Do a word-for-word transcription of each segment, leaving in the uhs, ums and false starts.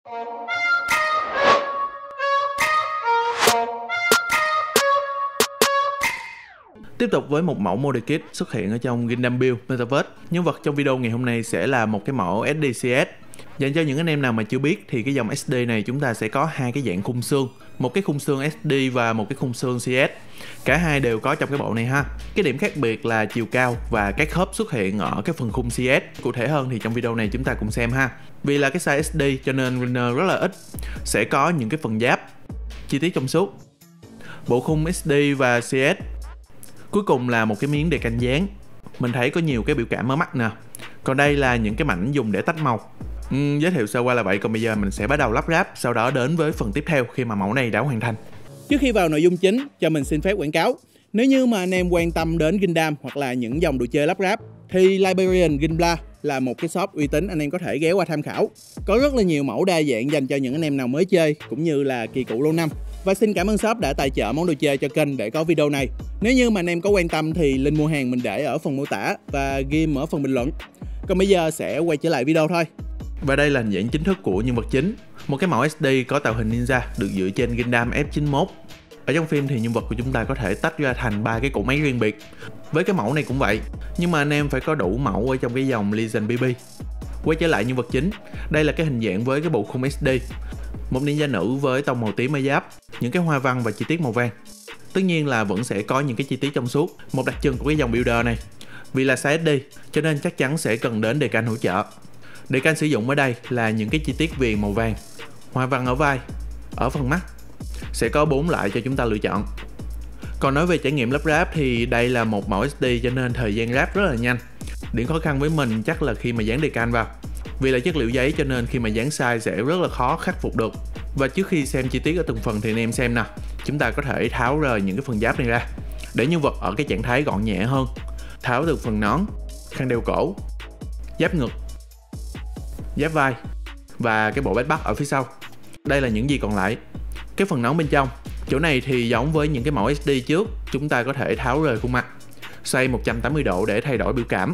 Tiếp tục với một mẫu model kit xuất hiện ở trong Gundam Build Metaverse. Nhân vật trong video ngày hôm nay sẽ là một cái mẫu ét đê xê ét. Dành cho những anh em nào mà chưa biết thì cái dòng ét đê này chúng ta sẽ có hai cái dạng khung xương, một cái khung xương ét đê và một cái khung xương xê ét. Cả hai đều có trong cái bộ này ha. Cái điểm khác biệt là chiều cao và các khớp xuất hiện ở cái phần khung xê ét. Cụ thể hơn thì trong video này chúng ta cùng xem ha. Vì là cái size ét đê cho nên render rất là ít, sẽ có những cái phần giáp chi tiết trong suốt. Bộ khung ét đê và xê ét. Cuối cùng là một cái miếng đề can dán. Mình thấy có nhiều cái biểu cảm ở mắt nè. Còn đây là những cái mảnh dùng để tách màu. uhm, Giới thiệu sơ qua là vậy. Còn bây giờ mình sẽ bắt đầu lắp ráp, sau đó đến với phần tiếp theo khi mà mẫu này đã hoàn thành. Trước khi vào nội dung chính, cho mình xin phép quảng cáo. Nếu như mà anh em quan tâm đến Gundam hoặc là những dòng đồ chơi lắp ráp thì Liberian Gunpla là một cái shop uy tín anh em có thể ghé qua tham khảo. Có rất là nhiều mẫu đa dạng dành cho những anh em nào mới chơi cũng như là kỳ cựu lâu năm. Và xin cảm ơn shop đã tài trợ món đồ chơi cho kênh để có video này. Nếu như mà anh em có quan tâm thì link mua hàng mình để ở phần mô tả và ghim ở phần bình luận. Còn bây giờ sẽ quay trở lại video thôi. Và đây là hình dạng chính thức của nhân vật chính. Một cái mẫu ét đê có tạo hình ninja được dựa trên Gundam F chín mốt. Ở trong phim thì nhân vật của chúng ta có thể tách ra thành ba cái cỗ máy riêng biệt. Với cái mẫu này cũng vậy, nhưng mà anh em phải có đủ mẫu ở trong cái dòng Legion bê bê. Quay trở lại nhân vật chính, đây là cái hình dạng với cái bộ khung ét đê. Một ninja nữ với tông màu tím ở giáp, những cái hoa văn và chi tiết màu vàng. Tất nhiên là vẫn sẽ có những cái chi tiết trong suốt, một đặc trưng của cái dòng builder này. Vì là size ét đê cho nên chắc chắn sẽ cần đến đề can hỗ trợ. Đề can sử dụng ở đây là những cái chi tiết viền màu vàng, hoa văn ở vai, ở phần mắt. Sẽ có bốn loại cho chúng ta lựa chọn. Còn nói về trải nghiệm lắp ráp thì đây là một mẫu ét đê cho nên thời gian ráp rất là nhanh. Điểm khó khăn với mình chắc là khi mà dán đề can vào. Vì là chất liệu giấy cho nên khi mà dán sai sẽ rất là khó khắc phục được. Và trước khi xem chi tiết ở từng phần thì anh em xem nè, chúng ta có thể tháo rời những cái phần giáp này ra để nhân vật ở cái trạng thái gọn nhẹ hơn. Tháo từ phần nón, khăn đeo cổ, giáp ngực, giáp vai và cái bộ backpack ở phía sau. Đây là những gì còn lại. Cái phần nón bên trong, chỗ này thì giống với những cái mẫu ét đê trước, chúng ta có thể tháo rời khuôn mặt, xoay một trăm tám mươi độ để thay đổi biểu cảm.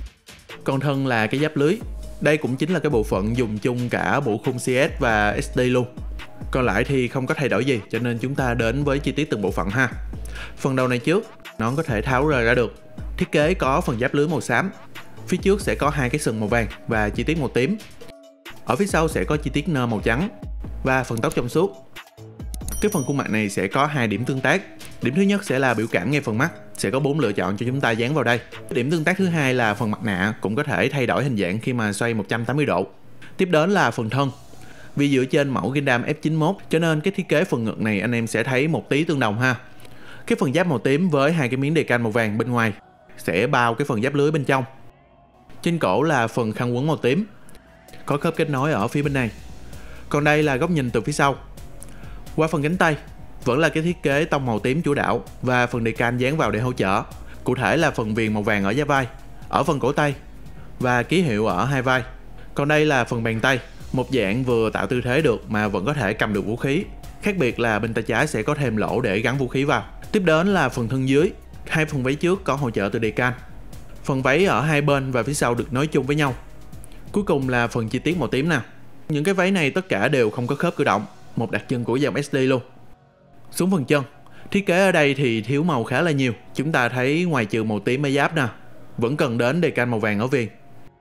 Còn thân là cái giáp lưới. Đây cũng chính là cái bộ phận dùng chung cả bộ khung xê ét và ét đê luôn. Còn lại thì không có thay đổi gì cho nên chúng ta đến với chi tiết từng bộ phận ha. Phần đầu này trước, nón có thể tháo rời ra được. Thiết kế có phần giáp lưới màu xám. Phía trước sẽ có hai cái sừng màu vàng và chi tiết màu tím. Ở phía sau sẽ có chi tiết nơ màu trắng và phần tóc trong suốt. Cái phần khuôn mặt này sẽ có hai điểm tương tác. Điểm thứ nhất sẽ là biểu cảm ngay phần mắt, sẽ có bốn lựa chọn cho chúng ta dán vào đây. Điểm tương tác thứ hai là phần mặt nạ cũng có thể thay đổi hình dạng khi mà xoay một trăm tám mươi độ. Tiếp đến là phần thân. Vì dựa trên mẫu Gundam F chín mốt cho nên cái thiết kế phần ngực này anh em sẽ thấy một tí tương đồng ha. Cái phần giáp màu tím với hai cái miếng đề can màu vàng bên ngoài sẽ bao cái phần giáp lưới bên trong. Trên cổ là phần khăn quấn màu tím, có khớp kết nối ở phía bên này. Còn đây là góc nhìn từ phía sau. Qua phần cánh tay vẫn là cái thiết kế tông màu tím chủ đạo và phần đề can dán vào để hỗ trợ. Cụ thể là phần viền màu vàng ở giá vai, ở phần cổ tay và ký hiệu ở hai vai. Còn đây là phần bàn tay, một dạng vừa tạo tư thế được mà vẫn có thể cầm được vũ khí. Khác biệt là bên tay trái sẽ có thêm lỗ để gắn vũ khí vào. Tiếp đến là phần thân dưới, hai phần váy trước có hỗ trợ từ đề can. Phần váy ở hai bên và phía sau được nối chung với nhau. Cuối cùng là phần chi tiết màu tím nè. Những cái váy này tất cả đều không có khớp cử động, một đặc trưng của dòng ét đê luôn. Xuống phần chân, thiết kế ở đây thì thiếu màu khá là nhiều. Chúng ta thấy ngoài trừ màu tím ở giáp nè, vẫn cần đến đề can màu vàng ở viền.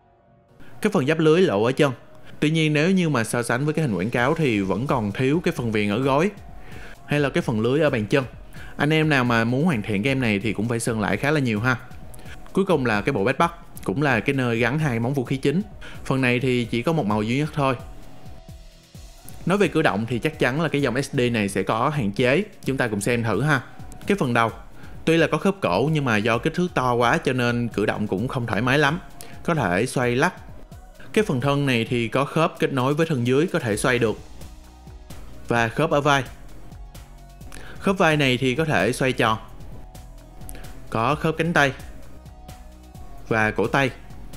Cái phần giáp lưới lộ ở chân. Tuy nhiên nếu như mà so sánh với cái hình quảng cáo thì vẫn còn thiếu cái phần viền ở gối hay là cái phần lưới ở bàn chân. Anh em nào mà muốn hoàn thiện game này thì cũng phải sơn lại khá là nhiều ha. Cuối cùng là cái bộ backpack, cũng là cái nơi gắn hai món vũ khí chính. Phần này thì chỉ có một màu duy nhất thôi. Nói về cử động thì chắc chắn là cái dòng ét đê này sẽ có hạn chế. Chúng ta cùng xem thử ha. Cái phần đầu, tuy là có khớp cổ nhưng mà do kích thước to quá cho nên cử động cũng không thoải mái lắm. Có thể xoay lắc. Cái phần thân này thì có khớp kết nối với thân dưới có thể xoay được. Và khớp ở vai. Khớp vai này thì có thể xoay tròn. Có khớp cánh tay và cổ tay.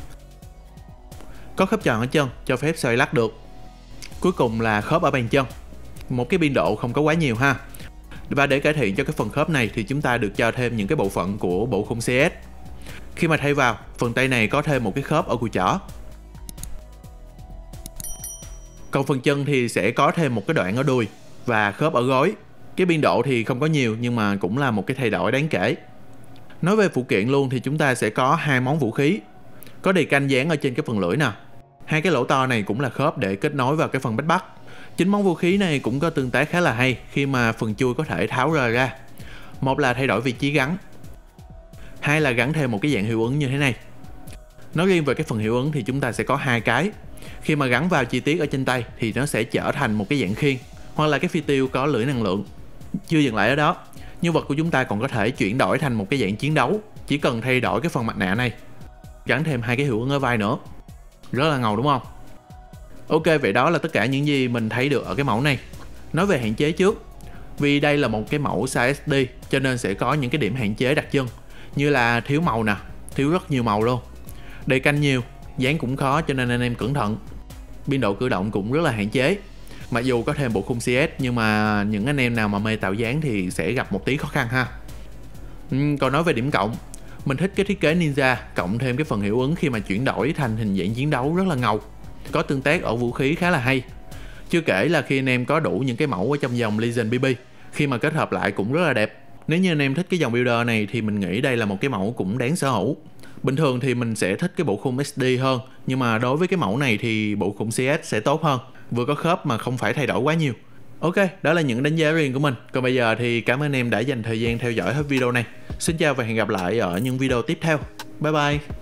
Có khớp tròn ở chân cho phép xoay lắc được. Cuối cùng là khớp ở bàn chân. Một cái biên độ không có quá nhiều ha. Và để cải thiện cho cái phần khớp này thì chúng ta được cho thêm những cái bộ phận của bộ khung xê ét. Khi mà thay vào, phần tay này có thêm một cái khớp ở cùi chỏ. Còn phần chân thì sẽ có thêm một cái đoạn ở đùi và khớp ở gối. Cái biên độ thì không có nhiều nhưng mà cũng là một cái thay đổi đáng kể. Nói về phụ kiện luôn thì chúng ta sẽ có hai món vũ khí. Có đề canh dán ở trên cái phần lưỡi nè. Hai cái lỗ to này cũng là khớp để kết nối vào cái phần bách bắt. Chính món vũ khí này cũng có tương tác khá là hay khi mà phần chui có thể tháo rời ra. Một là thay đổi vị trí gắn, hai là gắn thêm một cái dạng hiệu ứng như thế này. Nói riêng về cái phần hiệu ứng thì chúng ta sẽ có hai cái. Khi mà gắn vào chi tiết ở trên tay thì nó sẽ trở thành một cái dạng khiên hoặc là cái phi tiêu có lưỡi năng lượng. Chưa dừng lại ở đó, nhân vật của chúng ta còn có thể chuyển đổi thành một cái dạng chiến đấu, chỉ cần thay đổi cái phần mặt nạ này, gắn thêm hai cái hiệu ứng ở vai nữa. Rất là ngầu đúng không? Ok, vậy đó là tất cả những gì mình thấy được ở cái mẫu này. Nói về hạn chế trước, vì đây là một cái mẫu size ét đê cho nên sẽ có những cái điểm hạn chế đặc trưng, như là thiếu màu nè, thiếu rất nhiều màu luôn. Đề canh nhiều, dán cũng khó cho nên anh em cẩn thận. Biên độ cử động cũng rất là hạn chế. Mặc dù có thêm bộ khung xê ét nhưng mà những anh em nào mà mê tạo dáng thì sẽ gặp một tí khó khăn ha. uhm, Còn nói về điểm cộng, mình thích cái thiết kế ninja cộng thêm cái phần hiệu ứng khi mà chuyển đổi thành hình dạng chiến đấu rất là ngầu. Có tương tác ở vũ khí khá là hay. Chưa kể là khi anh em có đủ những cái mẫu ở trong dòng Legion bê bê, khi mà kết hợp lại cũng rất là đẹp. Nếu như anh em thích cái dòng builder này thì mình nghĩ đây là một cái mẫu cũng đáng sở hữu. Bình thường thì mình sẽ thích cái bộ khung ét đê hơn, nhưng mà đối với cái mẫu này thì bộ khung xê ét sẽ tốt hơn, vừa có khớp mà không phải thay đổi quá nhiều. Ok, đó là những đánh giá riêng của mình. Còn bây giờ thì cảm ơn anh em đã dành thời gian theo dõi hết video này. Xin chào và hẹn gặp lại ở những video tiếp theo. Bye bye.